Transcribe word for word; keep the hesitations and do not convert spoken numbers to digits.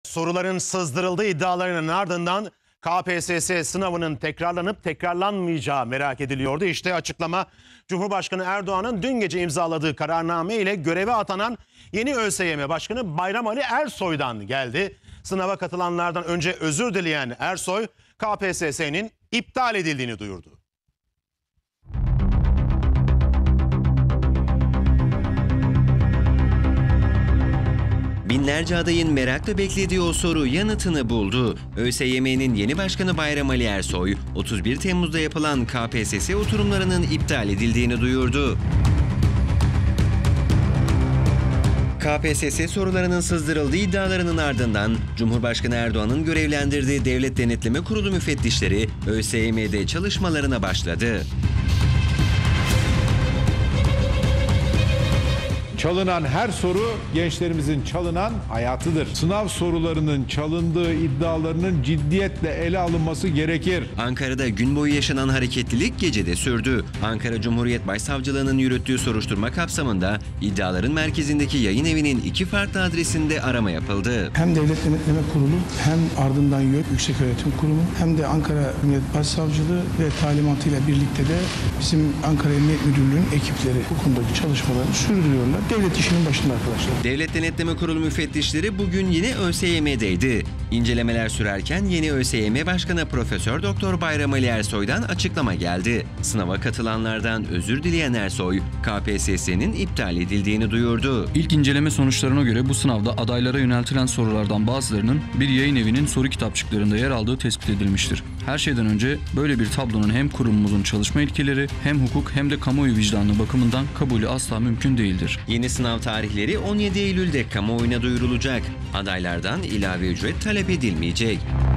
Soruların sızdırıldığı iddialarının ardından K P S S sınavının tekrarlanıp tekrarlanmayacağı merak ediliyordu. İşte açıklama Cumhurbaşkanı Erdoğan'ın dün gece imzaladığı kararname ile göreve atanan yeni ÖSYM Başkanı Bayram Ali Ersoy'dan geldi. Sınava katılanlardan önce özür dileyen Ersoy, K P S S'nin iptal edildiğini duyurdu. Binlerce adayın merakla beklediği o soru yanıtını buldu. ÖSYM'nin yeni başkanı Bayram Ali Ersoy, otuz bir Temmuz'da yapılan K P S S oturumlarının iptal edildiğini duyurdu. K P S S sorularının sızdırıldığı iddialarının ardından Cumhurbaşkanı Erdoğan'ın görevlendirdiği Devlet Denetleme Kurulu müfettişleri ÖSYM'de çalışmalarına başladı. Çalınan her soru gençlerimizin çalınan hayatıdır. Sınav sorularının çalındığı iddialarının ciddiyetle ele alınması gerekir. Ankara'da gün boyu yaşanan hareketlilik gecede sürdü. Ankara Cumhuriyet Başsavcılığı'nın yürüttüğü soruşturma kapsamında iddiaların merkezindeki yayın evinin iki farklı adresinde arama yapıldı. Hem Devlet Denetleme Kurulu hem ardından YÖK Yükseköğretim Kurumu hem de Ankara Cumhuriyet Başsavcılığı ve talimatıyla birlikte de bizim Ankara Emniyet Müdürlüğü'nün ekipleri bu konudaki çalışmalarını sürdürüyorlar. Devlet işinin başında arkadaşlar. Devlet Denetleme Kurulu müfettişleri bugün yine ÖSYM'deydi. İncelemeler sürerken yeni ÖSYM Başkanı Profesör Doktor Bayram Ali Ersoy'dan açıklama geldi. Sınava katılanlardan özür dileyen Ersoy, K P S S'nin iptal edildiğini duyurdu. İlk inceleme sonuçlarına göre bu sınavda adaylara yöneltilen sorulardan bazılarının bir yayın evinin soru kitapçıklarında yer aldığı tespit edilmiştir. Her şeyden önce böyle bir tablonun hem kurumumuzun çalışma ilkeleri hem hukuk hem de kamuoyu vicdanı bakımından kabulü asla mümkün değildir. Yeni sınav tarihleri on yedi Eylül'de kamuoyuna duyurulacak. Adaylardan ilave ücret talep edilmeyecek.